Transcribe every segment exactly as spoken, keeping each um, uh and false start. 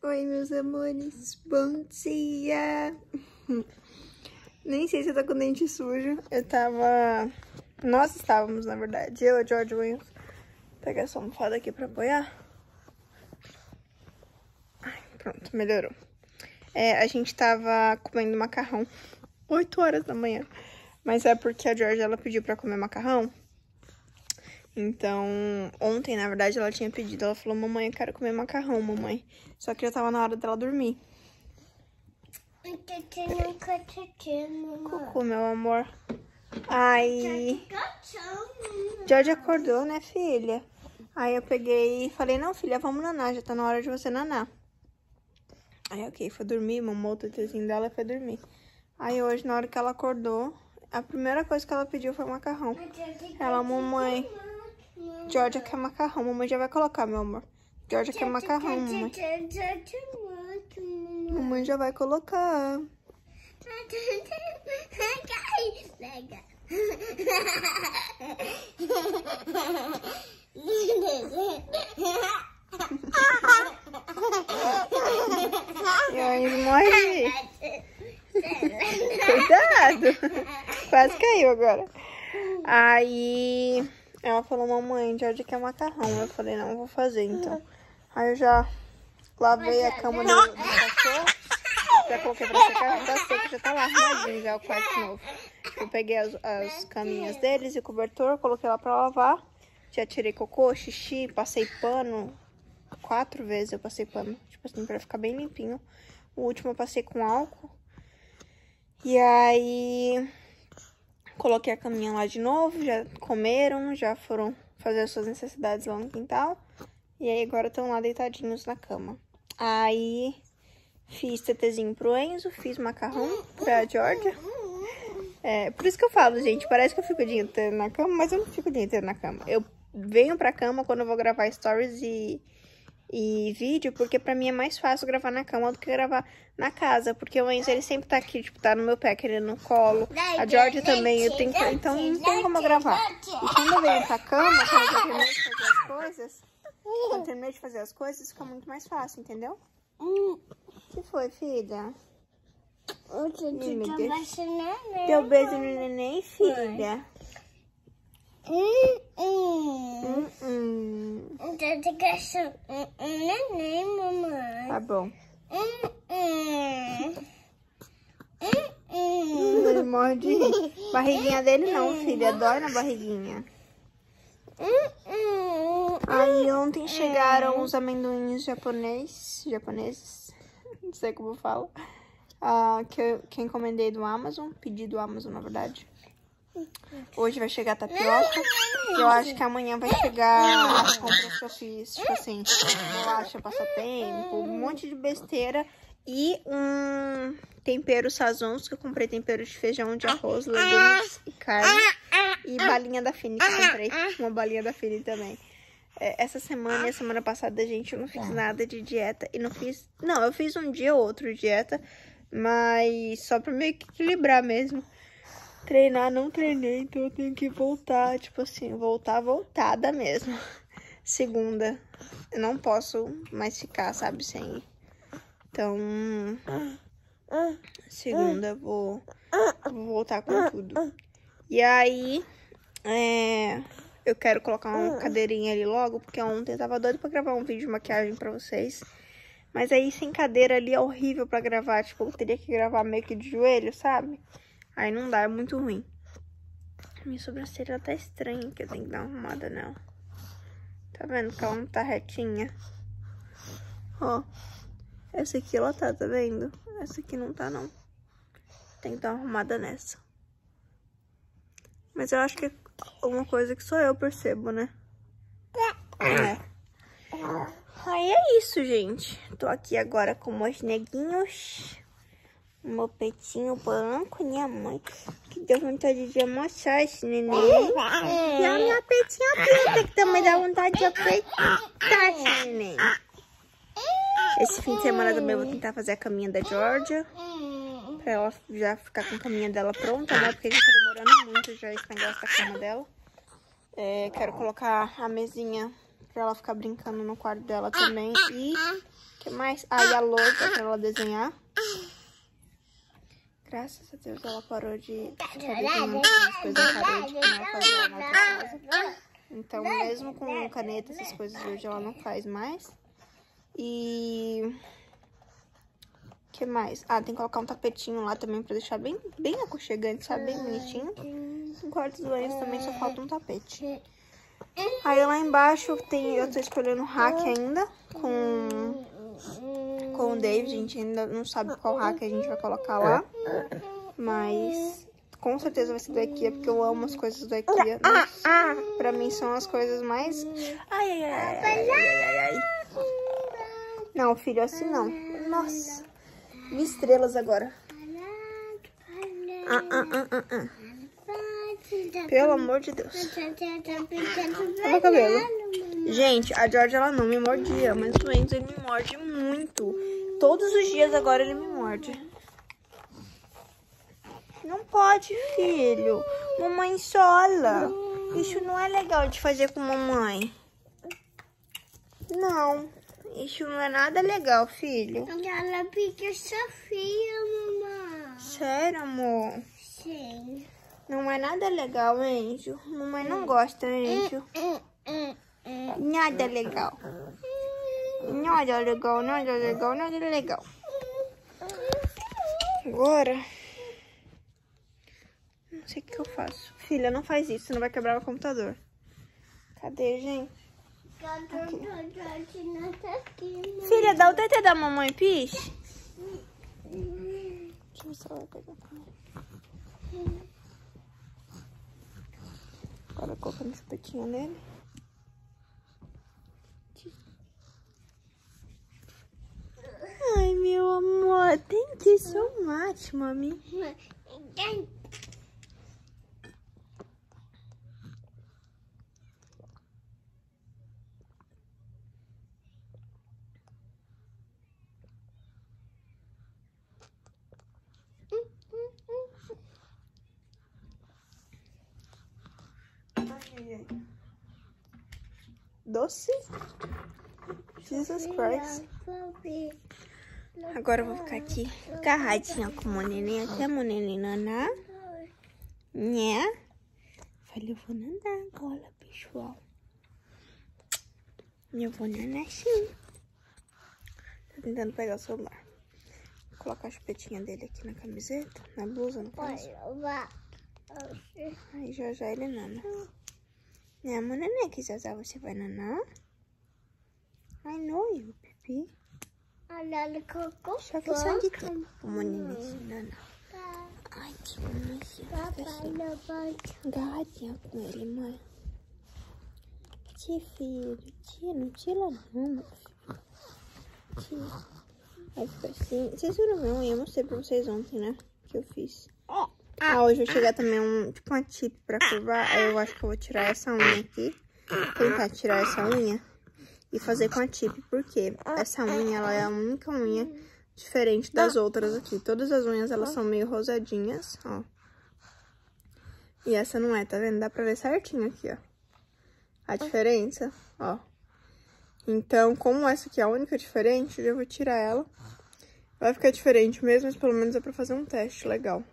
Oi, meus amores. Bom dia. Nem sei se eu tô com o dente sujo. Eu tava... Nós estávamos, na verdade. Eu, a George Williams. Vou pegar essa almofada aqui pra apoiar. Ai, pronto, melhorou. É, a gente tava comendo macarrão. oito horas da manhã. Mas é porque a George, ela pediu pra comer macarrão. Então, ontem, na verdade, ela tinha pedido. Ela falou, mamãe, eu quero comer macarrão, mamãe. Só que já tava na hora dela dormir. Cucu, meu amor. Aí... George acordou, né, filha? Aí eu peguei e falei, não, filha, vamos nanar. Já tá na hora de você nanar. Aí, ok, foi dormir, mamou o tetezinho dela e foi dormir. Aí hoje, na hora que ela acordou, a primeira coisa que ela pediu foi macarrão. Ela, mamãe... Georgia quer macarrão, mamãe já vai colocar, meu amor. Georgia quer macarrão, mamãe. Mamãe já vai colocar. E aí, morre. Cuidado. Quase caiu agora. Aí... Ela falou, mamãe, George quer macarrão. Eu falei, não, eu vou fazer, então. Aí eu já lavei a cama do, do cachorro. Já coloquei pra secar, tá seco, já tá lá arrumadinho já o quarto novo. Eu peguei as, as caminhas deles e o cobertor, coloquei lá pra lavar. Já tirei cocô, xixi, passei pano. Quatro vezes eu passei pano, tipo assim, pra ficar bem limpinho. O último eu passei com álcool. E aí... Coloquei a caminha lá de novo, já comeram, já foram fazer as suas necessidades lá no quintal. E aí agora estão lá deitadinhos na cama. Aí fiz tetezinho pro Enzo, fiz macarrão pra Georgia. É, por isso que eu falo, gente, parece que eu fico o dia inteiro na cama, mas eu não fico o dia inteiro na cama. Eu venho pra cama quando eu vou gravar stories e... E vídeo, porque pra mim é mais fácil gravar na cama do que gravar na casa. Porque o Enzo, ele sempre tá aqui, tipo, tá no meu pé, querendo no colo. A Georgia também, eu tenho que... Então não tem como eu gravar. E quando eu venho pra cama, quando eu terminei de fazer as coisas, quando eu terminei de fazer as coisas, fica muito mais fácil, entendeu? O que foi, filha? Deu beijo no neném, filha? Hum, hum. Hum, hum. Neném, mamãe. Tá bom. Hum, hum. Hum, Hum, ele morre de rir. Barriguinha dele não, filha. Dói na barriguinha. hum, hum. Aí ontem chegaram os amendoins japonês, japoneses, não sei como eu falo, uh, que, eu, que eu encomendei do Amazon, pedi do Amazon, na verdade. Hoje vai chegar tapioca. Eu acho que amanhã vai chegar as compras que eu fiz, tipo assim, bolacha, passatempo, um monte de besteira. E um tempero sazons, que eu comprei tempero de feijão, de arroz, legumes e carne. E balinha da Fini, que eu comprei uma balinha da Fini também. É, essa semana e a semana passada, gente, eu não fiz nada de dieta. E não fiz... Não, eu fiz um dia ou outro de dieta, mas só pra meio que equilibrar mesmo. Treinar, não treinei, então eu tenho que voltar, tipo assim, voltar voltada mesmo. Segunda, eu não posso mais ficar, sabe, sem ir. Então, segunda eu vou, vou voltar com tudo. E aí, é, eu quero colocar uma cadeirinha ali logo, porque ontem eu tava doida pra gravar um vídeo de maquiagem pra vocês. Mas aí, sem cadeira ali, é horrível pra gravar, tipo, eu teria que gravar meio que de joelho, sabe? Aí não dá, é muito ruim. Minha sobrancelha tá estranha, que eu tenho que dar uma arrumada nela. Tá vendo que ela não tá retinha? Ó, essa aqui ela tá, tá vendo? Essa aqui não tá, não. Tem que dar uma arrumada nessa. Mas eu acho que é uma coisa que só eu percebo, né? É. Aí é isso, gente. Tô aqui agora com meus neguinhos. Meu peitinho branco, minha mãe, que deu vontade de amassar esse neném. E a minha peitinha preta, que também dá vontade de apeitar esse neném. Esse fim de semana também eu vou tentar fazer a caminha da Georgia, pra ela já ficar com a caminha dela pronta, né? Porque já tá demorando muito já esse negócio da cama dela. É, quero colocar a mesinha pra ela ficar brincando no quarto dela também. E que mais? Ah, e a lousa pra ela desenhar. Graças a Deus ela parou de saber que não tinha as coisas na parede, que não fazia lá na outra casa. Então, mesmo com caneta, essas coisas hoje ela não faz mais. E... o que mais? Ah, tem que colocar um tapetinho lá também pra deixar bem, bem aconchegante, sabe? Bem bonitinho. No quarto dos banheiros também só falta um tapete. Aí lá embaixo tem, eu tô escolhendo o rack ainda com, com o David. A gente ainda não sabe qual rack a gente vai colocar lá. Mas com certeza vai ser do IKEA, porque eu amo as coisas do IKEA. Nossa, pra mim são as coisas mais... Ai, ai, ai, ai, ai, ai, ai. Não, filho, assim não. Nossa, vi estrelas agora. Ah, ah, ah, ah, ah. Pelo amor de Deus. Olha meu cabelo. Gente, a Georgia, ela não me mordia, mas o Enzo, ele me morde muito. Todos os dias agora ele me morde. Não pode, filho. Mamãe sola. Isso não é legal de fazer com mamãe. Não. Isso não é nada legal, filho. Ela pica Sofia, mamãe. Sério, amor? Sim. Não é nada legal, Enzo. Mamãe não gosta, Enzo. Nada legal. Nada legal, nada legal, nada legal. Agora... não sei o que eu faço. Filha, não faz isso, senão vai quebrar o computador. Cadê, gente? Aqui. Filha, dá o T T da mamãe, piche. Deixa eu ver se ela vai pegar. Agora colocando chupetinha nele. Ai, meu amor. Thank you so much, mami. Doce. Jesus Christ. Agora eu vou ficar aqui agarradinha com o neném até o neném naná. Né? Falei, eu vou nadar agora, pessoal. Eu vou nanar sim. Tô tentando pegar o celular. Vou colocar a chupetinha dele aqui na camiseta, na blusa, no caso. Aí já já ele nana. Né, amor, neném, que já já você vai nanar? I know you, pipi. Só que só de tempo, amor, neném, se nanar. Ai, que bonitinho. Agarradinha com ele, mãe. Tia, filho. Tia, não tira não, meu filho. Tia. Aí fica assim. Vocês viram minha unha? Eu mostrei pra vocês ontem, né? Que eu fiz. Ah, hoje vai chegar também um, tipo uma tip pra curvar. Aí eu acho que eu vou tirar essa unha aqui. Tentar tirar essa unha e fazer com a tip. Porque essa unha, ela é a única unha diferente das outras aqui. Todas as unhas, elas são meio rosadinhas, ó. E essa não é, tá vendo? Dá pra ver certinho aqui, ó. A diferença, ó. Então, como essa aqui é a única diferente, eu já vou tirar ela. Vai ficar diferente mesmo, mas pelo menos é pra fazer um teste legal.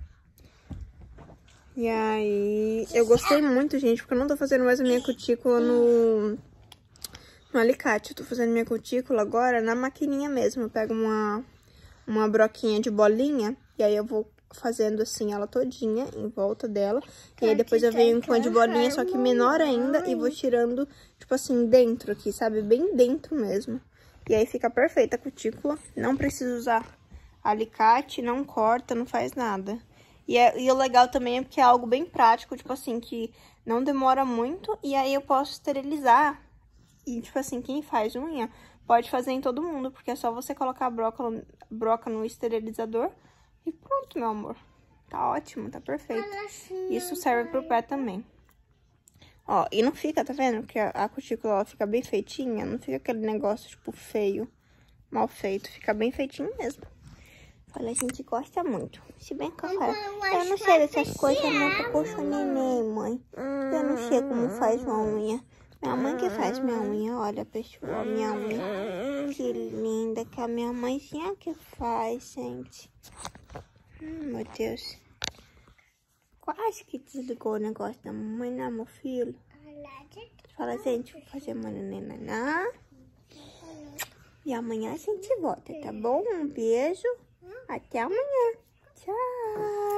E aí, eu gostei muito, gente, porque eu não tô fazendo mais a minha cutícula no, no alicate. Eu tô fazendo minha cutícula agora na maquininha mesmo. Eu pego uma, uma broquinha de bolinha e aí eu vou fazendo assim ela todinha em volta dela. E aí depois eu venho com a de bolinha, só que menor ainda, e vou tirando, tipo assim, dentro aqui, sabe? Bem dentro mesmo. E aí fica perfeita a cutícula. Não precisa usar alicate, não corta, não faz nada. E, é, e o legal também é porque é algo bem prático, tipo assim, que não demora muito. E aí eu posso esterilizar. E, tipo assim, quem faz unha pode fazer em todo mundo, porque é só você colocar a broca, broca no esterilizador e pronto, meu amor. Tá ótimo, tá perfeito. Isso serve pro pé também. Ó, e não fica, tá vendo? Que a, a cutícula, ela fica bem feitinha. Não fica aquele negócio, tipo, feio, mal feito. Fica bem feitinho mesmo. Olha, a gente gosta muito. Se bem que eu falo, eu não sei dessas coisas, não, porque eu sou neném, mãe. Eu não sei como faz uma unha. É a mãe que faz minha unha. Olha, pessoal, minha unha. Que linda que a minha mãezinha que faz, gente. Hum, meu Deus. Quase que desligou o negócio da mamãe, né, meu filho? Fala, gente, vou fazer mananana. E amanhã a gente volta, tá bom? Um beijo. Até amanhã. Tchau.